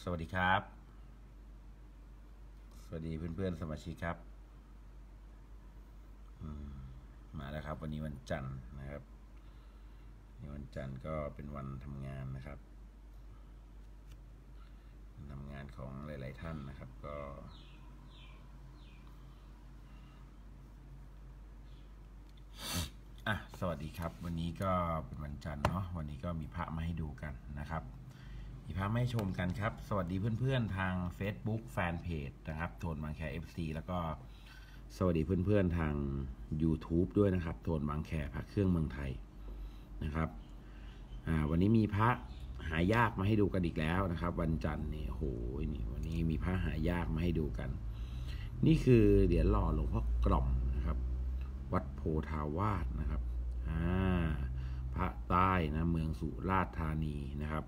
สวัสดีครับสวัสดีเพื่อนๆสมาชิกครับมาแล้วครับวันนี้วันจันทร์นะครับวันจันทร์ก็เป็นวันทำงานนะครับทำงานของหลายๆท่านนะครับก็สวัสดีครับวันนี้ก็เป็นวันจันทร์เนาะวันนี้ก็มีพระมาให้ดูกันนะครับมีพระมาให้ชมกันครับสวัสดีเพื่อนๆทาง Facebook Fanpage นะครับโทนบางแค FC แล้วก็สวัสดีเพื่อนๆทาง YouTube ด้วยนะครับโทนบางแคพระเครื่องเมืองไทยนะครับวันนี้มีพระหายากมาให้ดูกันอีกแล้วนะครับวันจันทร์นี่โหนี่วันนี้มีพระหายากมาให้ดูกันนี่คือเหรียญหล่อหลวงพ่อกล่อมนะครับวัดโพธาวาสนะครับพระใต้นะเมืองสุราษฎร์ธานีนะครับ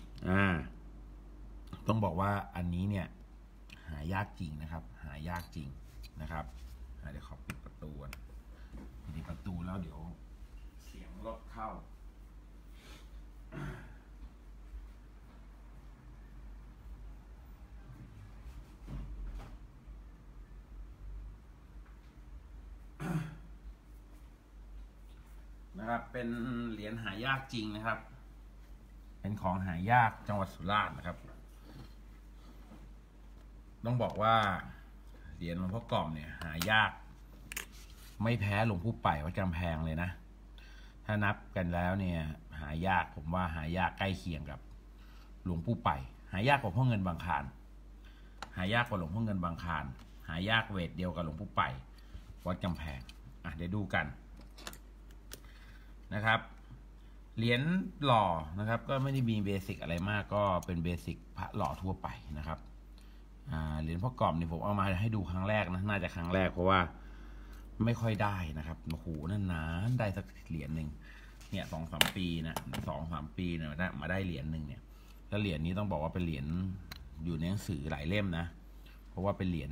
ต้องบอกว่าอันนี้เนี่ยหายากจริงนะครับหายากจริงนะครับเดี๋ยวขอปิดประตูก่อนปิดประตูแล้วเดี๋ยวเสียงรถเข้านะครับเป็นเหรียญหายากจริงนะครับเป็นของหายากจังหวัดสุราษฎร์นะครับต้องบอกว่าเหรียญหลวงพ่อกล่อมเนี่ยหายากไม่แพ้หลวงปู่ไป่วัดกำแพงเลยนะถ้านับกันแล้วเนี่ยหายากผมว่าหายากใกล้เคียงกับหลวงปู่ไป่หายากกว่าพ่อเงินบางคลานหายากกว่าหลวงพ่อเงินบางคลานหายากเวทเดียวกับหลวงปู่ไป่วัดกำแพงเดี๋ยวดูกันนะครับเหรียญหล่อนะครับก็ไม่ได้มีเบสิกอะไรมากก็เป็นเบสิกพระหล่อทั่วไปนะครับเหรียญพ่อกล่อมนี่ผมเอามาให้ดูครั้งแรกนะน่าจะครั้งแรกเพราะว่าไม่ค่อยได้นะครับโอ้โหนานๆได้สักเหรียญหนึ่งเนี่ย2-3 ปีนะ2-3 ปีเนี่ยมาได้เหรียญหนึ่งเนี่ยแล้วเหรียญนี้ต้องบอกว่าเป็นเหรียญอยู่ในหนังสือหลายเล่มนะเพราะว่าเป็นเหรีย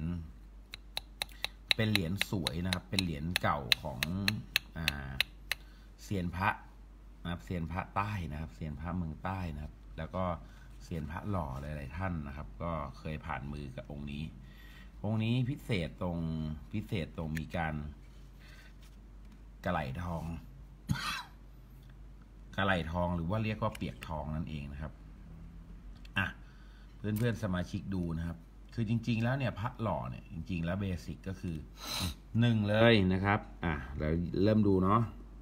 ญสวยนะครับเป็นเหรียญเก่าของเซียนพระนะครับเซียนพระใต้นะครับเซียนพระเมืองใต้นะครับแล้วก็เซียนพระหล่อหลายๆท่านนะครับก็เคยผ่านมือกับองค์นี้พิเศษตรงมีการกระไหล่ทอง กระไหล่ทองหรือว่าเรียกว่าเปียกทองนั่นเองนะครับเพื่อนๆสมาชิกดูนะครับคือจริงๆแล้วเนี่ยพระหล่อเนี่ยจริงๆแล้วเบสิกก็คือ1เลยนะครับเราเริ่มดูเนาะ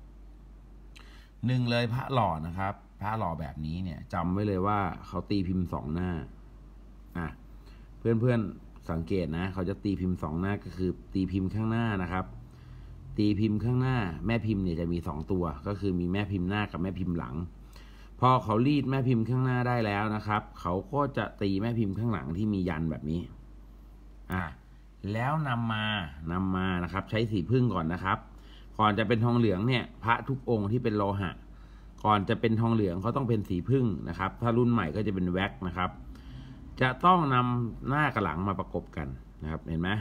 1เลยพระหล่อนะครับพระหล่อแบบนี้เนี่ยจำไว้เลยว่าเขาตีพิมพ์2 หน้าเพื่อนๆสังเกตนะเขาจะตีพิมพ์2 หน้าก็คือตีพิมพ์ข้างหน้านะครับตีพิมพ์ข้างหน้าแม่พิมพ์เนี่ยจะมี2 ตัวก็คือมีแม่พิมพ์หน้ากับแม่พิมพ์หลังพอเขารีดแม่พิมพ์ข้างหน้าได้แล้วนะครับเขาก็จะตีแม่พิมพ์ข้างหลังที่มียันแบบนี้แล้วนำมานะครับใช้สีพึ่งก่อนนะครับก่อนจะเป็นทองเหลืองเนี่ยพระทุกองค์ที่เป็นโลหะก่อนจะเป็นทองเหลืองเขาต้องเป็นสีพึ่งนะครับถ้ารุ่นใหม่ก็จะเป็นแว็กนะครับจะต้องนำหน้ากับหลังมาประกบกันนะครับเห็นไหม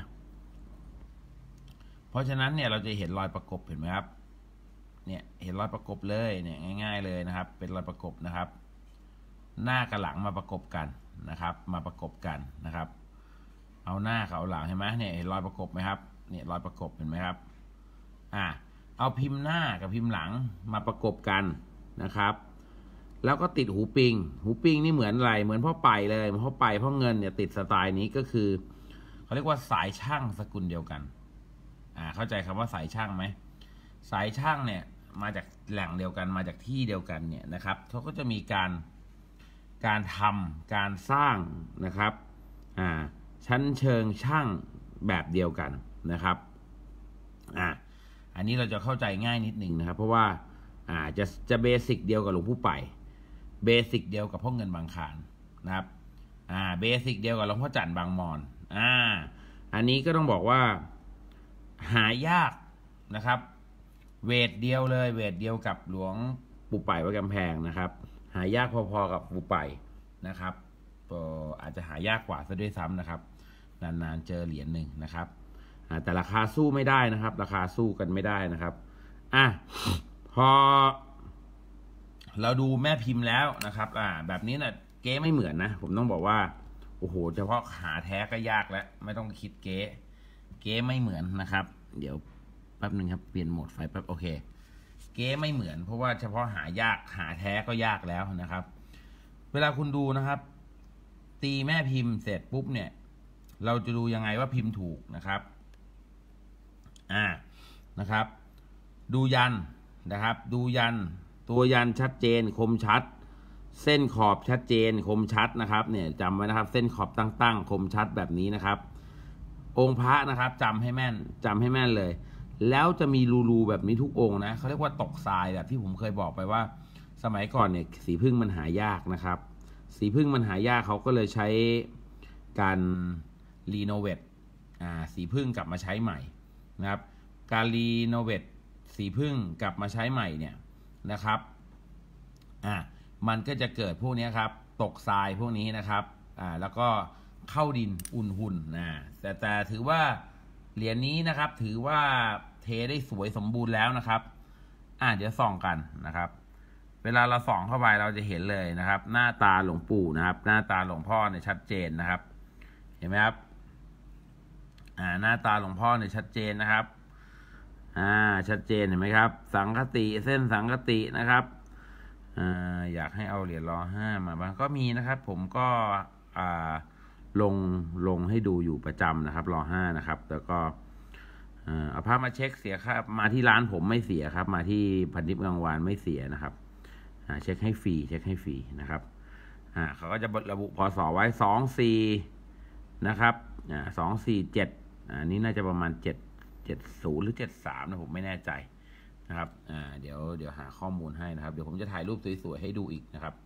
เพราะฉะนั้นเนี่ยเราจะเห็นรอยประกบเห็นไหมครับเนี่ยเห็นรอยประกบเลยเนี่ยง่ายๆเลยนะครับเป็นรอยประกบนะครับหน้ากับหลังมาประกบกันนะครับมาประกบกันนะครับเอาหน้ากับเอาหลังเห็นไหมเนี่ยเห็นรอยประกบไหมครับเนี่ยรอยประกบเห็นไหมครับเอาพิมพ์หน้ากับพิมพ์หลังมาประกบกันนะครับแล้วก็ติดหูปิงนี่เหมือนอะไรเหมือนพ่อไปเลยพ่อไปพ่อเงินเนี่ยติดสไตล์นี้ก็คือเขาเรียกว่าสายช่างสกุลเดียวกันเข้าใจคำว่าสายช่างไหมสายช่างเนี่ยมาจากแหล่งเดียวกันมาจากที่เดียวกันเนี่ยนะครับเขาก็จะมีการทำการสร้างนะครับชั้นเชิงช่างแบบเดียวกันนะครับอันนี้เราจะเข้าใจง่ายนิดหนึ่งนะครับเพราะว่าจะเบสิกเดียวกับหลวงปู่ไป่เบสิกเดียวกับพ่อเงินบางคลานนะครับเบสิกเดียวกับหลวงพ่อจันทร์บางมอนอันนี้ก็ต้องบอกว่าหายากนะครับเวทเดียวเลยเวทเดียวกับหลวงปู่ไป่วัดกำแพงนะครับหายากพอๆกับปู่ไป่นะครับอาจจะหายากกว่าซะด้วยซ้ำนะครับนานๆเจอเหรียญหนึ่งนะครับแต่ราคาสู้ไม่ได้นะครับราคาสู้กันไม่ได้นะครับพอเราดูแม่พิมพ์แล้วนะครับแบบนี้นะเก๊ไม่เหมือนนะผมต้องบอกว่าโอ้โหเฉพาะหาแท้ก็ยากแล้วไม่ต้องคิดเก๊ไม่เหมือนนะครับ เดี๋ยวแป๊บนึงครับเปลี่ยนโหมดไฟแป๊บโอเคเก๊ไม่เหมือนเพราะว่าเฉพาะหายากหาแท้ก็ยากแล้วนะครับ เวลาคุณดูนะครับ ตีแม่พิมพ์เสร็จปุ๊บเนี่ยเราจะดูยังไงว่าพิมพ์ถูกนะครับนะครับ ดูยันนะครับ ดูยันตัวยันชัดเจนคมชัด เส้นขอบชัดเจนคมชัดนะครับเนี่ยจำไว้นะครับเส้นขอบตั้งๆคมชัดแบบนี้นะครับ องค์พระนะครับจำให้แม่นเลย แล้วจะมีรูแบบนี้ทุกองค์นะเขาเรียกว่าตกทรายแบบที่ผมเคยบอกไปว่า สมัยก่อนเนี่ยสีพึ่งมันหายากนะครับ สีพึ่งมันหายากเขาก็เลยใช้การรีโนเวทสีพึ่งกลับมาใช้ใหม่นะครับ การรีโนเวทสีพึ่งกลับมาใช้ใหม่เนี่ยนะครับมันก็จะเกิดพวกนี้ครับตกทรายพวกนี้นะครับแล้วก็เข้าดินอุ่นหุ่นแต่ถือว่าเหรียญนี้นะครับถือว่าเทได้สวยสมบูรณ์แล้วนะครับเดี๋ยวส่องกันนะครับ เวลาเราส่องเข้าไปเราจะเห็นเลยนะครับ หน้าตาหลวงปู่นะครับ หน้าตาหลวงพ่อเนี่ยชัดเจนนะครับ เห็นไหมครับหน้าตาหลวงพ่อเนี่ยชัดเจนนะครับชัดเจนเห็นไหมครับสังคติเส้นสังคตินะครับอยากให้เอาเหรียญร.5มาบ้างก็มีนะครับ ผมก็ลงให้ดูอยู่ประจำนะครับร.5นะครับแล้วก็เอาภาพมาเช็คเสียครับมาที่ร้านผมไม่เสียครับมาที่พันทิพย์กลางวานไม่เสียนะครับเช็คให้ฟรีนะครับเขาก็จะระบุพศไว้24นะครับ247นี้น่าจะประมาณ770หรือ73นะผมไม่แน่ใจนะครับเดี๋ยวหาข้อมูลให้นะครับเดี๋ยวผมจะถ่ายรูปสวยๆให้ดูอีกนะครับ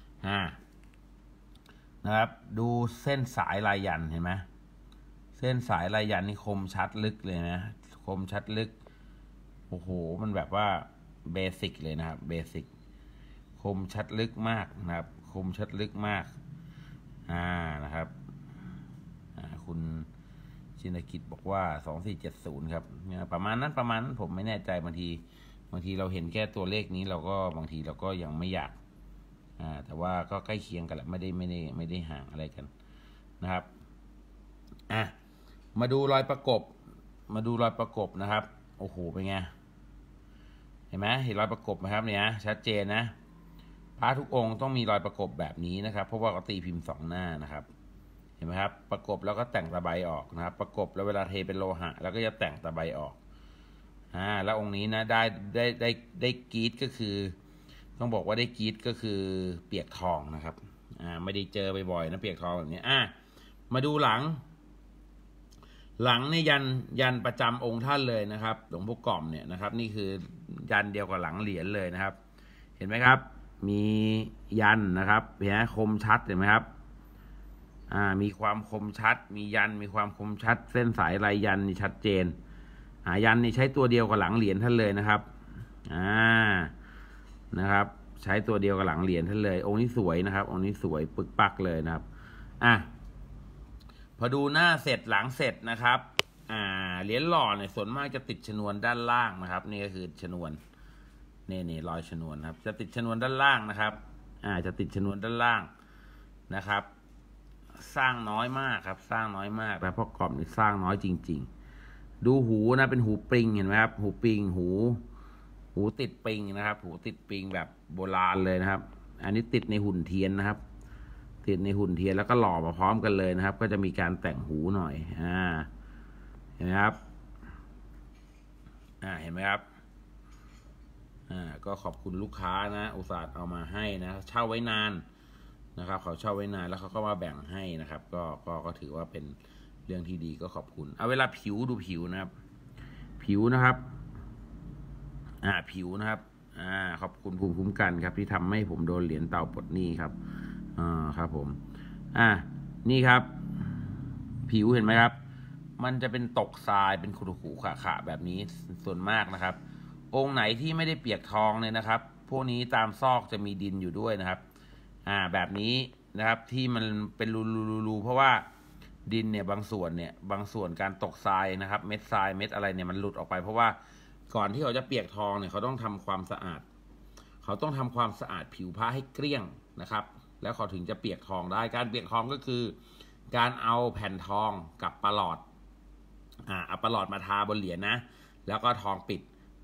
นะครับดูเส้นสายลายยันเห็นไหมเส้นสายลายยันนี่คมชัดลึกเลยนะคมชัดลึกโอ้โหมันแบบว่าเบสิกเลยนะครับเบสิกคมชัดลึกมากนะครับคมชัดลึกมากนะครับคุณชินกิจบอกว่า2470ครับประมาณนั้นผมไม่แน่ใจบางทีเราเห็นแค่ตัวเลขนี้เราก็บางทีเราก็ยังไม่อยากแต่ว่าก็ใกล้เคียงกันแหละไม่ได้ห่างอะไรกันนะครับมาดูรอยประกบนะครับโอ้โหเป็นไงเห็นไหมเห็นรอยประกบไหมครับเนี่ยชัดเจนนะพระทุกองค์ต้องมีรอยประกบแบบนี้นะครับเพราะว่าเขาตีพิมพ์2หน้านะครับเห็นไหมครับประกบแล้วก็แต่งตะไบออกนะครับประกบแล้วเวลาเทเป็นโลหะแล้วก็จะแต่งตะไบออกแล้วองค์นี้นะได้กรีดก็คือต้องบอกว่าได้กรีดก็คือเปียกทองนะครับไม่ได้เจอบ่อยๆนะเปียกทองแบบนี้มาดูหลังเนี่ยยันประจำองค์ท่านเลยนะครับหลวงพ่อกล่อมเนี่ยนะครับนี่คือยันเดียวกับหลังเหรียญเลยนะครับเห็นไหมครับมียันนะครับเห็นไหมคมชัดเห็นไหมครับมีความคมชัดมียันมีความคมชัดเส้นสายลายยันนี่ชัดเจนยันนี่ใช้ตัวเดียวกับหลังเหรียญท่านเลยนะครับนะครับใช้ตัวเดียวกับหลังเหรียญท่านเลยองค์นี้สวยนะครับองค์นี้สวยปึกปักเลยนะครับพอดูหน้าเสร็จหลังเสร็จนะครับเหรียญหล่อเนี่ยส่วนมากจะติดชนวนด้านล่างนะครับนี่ก็คือชนวนนี่รอยชนวนครับจะติดชนวนด้านล่างนะครับจะติดชนวนด้านล่างนะครับสร้างน้อยมากครับสร้างน้อยมากแต่พ่อกรอบนี่สร้างน้อยจริงๆดูหูนะเป็นหูปริงเห็นไหมครับหูปริงหูติดปริงนะครับหูติดปริงแบบโบราณเลยนะครับอันนี้ติดในหุ่นเทียนนะครับติดในหุ่นเทียนแล้วก็หล่อมาพร้อมกันเลยนะครับก็จะมีการแต่งหูหน่อยเห็นไหมครับเห็นไหมครับก็ขอบคุณลูกค้านะอุตส่าห์เอามาให้นะเช่าไว้นานนะครับเขาเช่าไว้นานแล้วเขาก็มาแบ่งให้นะครับก็ถือว่าเป็นเรื่องที่ดีก็ขอบคุณเอาเวลาผิวดูผิวนะครับผิวนะครับผิวนะครับขอบคุณภูมิคุ้มกันครับที่ทำให้ผมโดนเหรียญเต่าปลดหนี้ครับครับผมนี่ครับผิวเห็นไหมครับมันจะเป็นตกทรายเป็นขรุขระแบบนี้ส่วนมากนะครับองค์ไหนที่ไม่ได้เปียกทองเนี่ยนะครับพวกนี้ตามซอกจะมีดินอยู่ด้วยนะครับแบบนี้นะครับที่มันเป็นรูเพราะว่าดินเนี่ยบางส่วนการตกทรายนะครับเม็ดทรายเม็ดอะไรเนี่ยมันหลุดออกไปเพราะว่าก่อนที่เขาจะเปียกทองเนี่ยเขาต้องทำความสะอาดผิวพระให้เกลี้ยงนะครับแล้วเขาถึงจะเปียกทองได้การเปียกทองก็คือการเอาแผ่นทองกับประหลอดเอาประหลอดมาทาบนเหรียญนะแล้วก็ทองปิด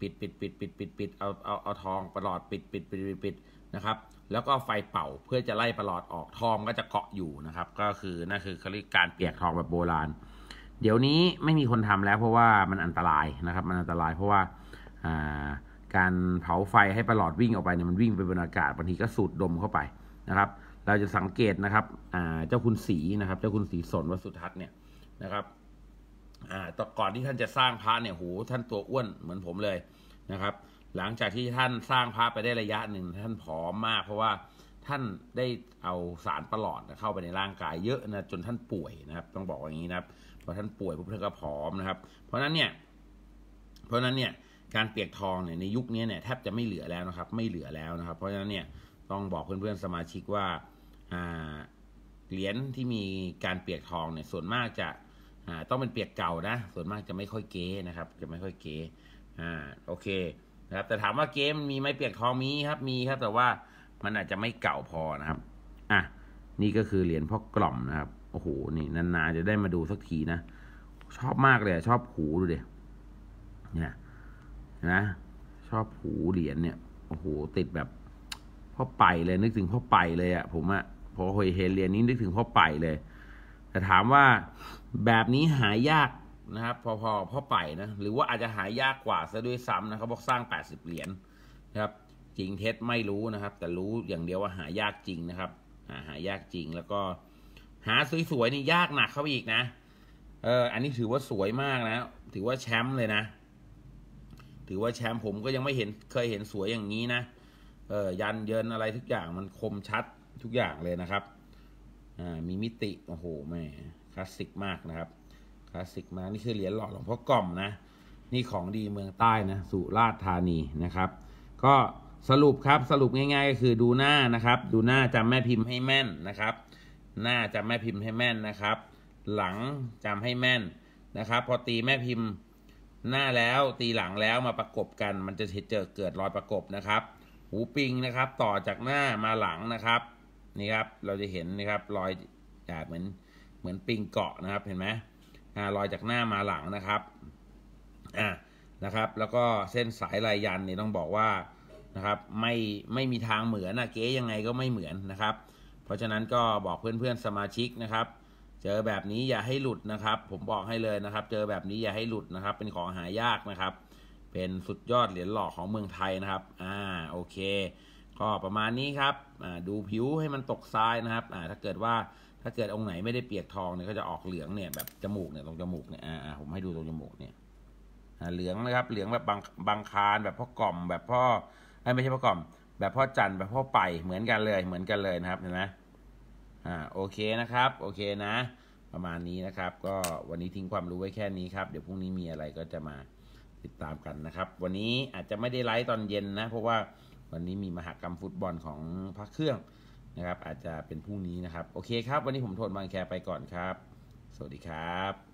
เอาทองประหลอดปิดนะครับแล้วก็ไฟเป่าเพื่อจะไล่ประหลอดออกทองก็จะเกาะอยู่นะครับก็คือนั่นคือเขาเรียกการเปียกทองแบบโบราณเดี๋ยวนี้ไม่มีคนทำแล้วเพราะว่ามันอันตรายนะครับมันอันตรายเพราะว่าการเผาไฟให้ประหลอดวิ่งออกไปเนี่ยมันวิ่งไปบนอากาศบางทีก็สูดดมเข้าไปนะครับเราจะสังเกตนะครับเจ้าคุณศรีนะครับเจ้าคุณศรีสนวสุทัศน์เนี่ยนะครับต่อก่อนที่ท่านจะสร้างพระเนี่ยโหท่านตัวอ้วนเหมือนผมเลยนะครับหลังจากที่ท่านสร้างพระไปได้ระยะหนึ่งท่านผอมมากเพราะว่าท่านได้เอาสารประหลอดเข้าไปในร่างกายเยอะนะจนท่านป่วยนะครับต้องบอกอย่างนี้นะครับพอท่านป่วยพวกท่านก็ผอมนะครับเพราะนั้นเนี่ยการเปียกทองเนี่ยในยุคนี้เนี่ยแทบจะไม่เหลือแล้วนะครับไม่เหลือแล้วนะครับเพราะฉะนั้นเนี่ยต้องบอกเพื่อนๆสมาชิกว่าเหรียญที่มีการเปียกทองเนี่ยส่วนมากจะต้องเป็นเปียกเก่านะส่วนมากจะไม่ค่อยเก๋นะครับจะไม่ค่อยเก๋โอเคนะครับแต่ถามว่าเก๋มันมีไหมเปียกทองมีครับแต่ว่ามันอาจจะไม่เก่าพอนะครับนี่ก็คือเหรียญพ่อกล่อมนะครับโอ้โหนี่นานๆจะได้มาดูสักทีนะชอบมากเลยชอบหูดูดิเนี่ยนะชอบหูเหรียญเนี่ยโอ้โหติดแบบพ่อไปเลยนึกถึงพ่อไปเลยผมพอเห็นเหรียญนี้นึกถึงพ่อไปเลยแต่ถามว่าแบบนี้หายากนะครับพอพ่อไปนะหรือว่าอาจจะหายากกว่าซะด้วยซ้ำนะเขาบอกสร้าง80เหรียญนะครับจริงเท็จไม่รู้นะครับแต่รู้อย่างเดียวว่าหายากจริงนะครับหายากจริงแล้วก็หาสวยๆนี่ยากหนักเข้าไปอีกนะอันนี้ถือว่าสวยมากนะถือว่าแชมป์เลยนะถือว่าแชมป์ผมก็ยังไม่เคยเห็นสวยอย่างนี้นะยันเยินอะไรทุกอย่างมันคมชัดทุกอย่างเลยนะครับมีมิติโอ้โหแม่คลาสสิกมากนะครับคลาสสิกมากนี่คือเหรียญหล่อหลวงพ่อกล่อมนะนี่ของดีเมืองใต้นะสุราษฎร์ธานีนะครับก็สรุปครับสรุปง่ายๆก็คือดูหน้านะครับดูหน้าจำแม่พิมพ์ให้แม่นนะครับหน้าจำแม่พิมพ์ให้แม่นนะครับหลังจำให้แม่นนะครับพอตีแม่พิมพ์หน้าแล้วตีหลังแล้วมาประกบกันมันจะเกิดรอยประกบนะครับหูปิงนะครับต่อจากหน้ามาหลังนะครับนี่ครับเราจะเห็นนะครับรอยเหมือนปิงเกาะนะครับเห็นไหมรอยจากหน้ามาหลังนะครับนะครับแล้วก็เส้นสายลายยันนี่ต้องบอกว่านะครับไม่มีทางเหมือนเก๊ยังไงก็ไม่เหมือนนะครับเพราะฉะนั้นก็บอกเพื่อนๆสมาชิกนะครับเจอแบบนี้อย่าให้หลุดนะครับผมบอกให้เลยนะครับเจอแบบนี้อย่าให้หลุดนะครับเป็นของหายากนะครับเป็นสุดยอดเหรียญหล่อของเมืองไทยนะครับโอเคก็ประมาณนี้ครับดูผิวให้มันตกทรายนะครับถ้าเกิดองค์ไหนไม่ได้เปียกทองเนี่ยก็จะออกเหลืองเนี่ยแบบจมูกเนี่ยตรงจมูกเนี่ยผมให้ดูตรงจมูกเนี่ยเหลืองนะครับเหลืองแบบบางคานแบบพ่อกล่อมแบบพ่อไม่ใช่พ่อกล่อมแบบพ่อจันแบบพ่อไปเหมือนกันเลยนะครับเห็นไหมโอเคนะครับโอเคนะประมาณนี้นะครับก็วันนี้ทิ้งความรู้ไว้แค่นี้ครับเดี๋ยวพรุ่งนี้มีอะไรก็จะมาติดตามกันนะครับวันนี้อาจจะไม่ได้ไลฟ์ตอนเย็นนะเพราะว่าวันนี้มีมหกรรมฟุตบอลของพระเครื่องนะครับอาจจะเป็นพรุ่งนี้นะครับโอเคครับวันนี้ผมโทนบางแคไปก่อนครับสวัสดีครับ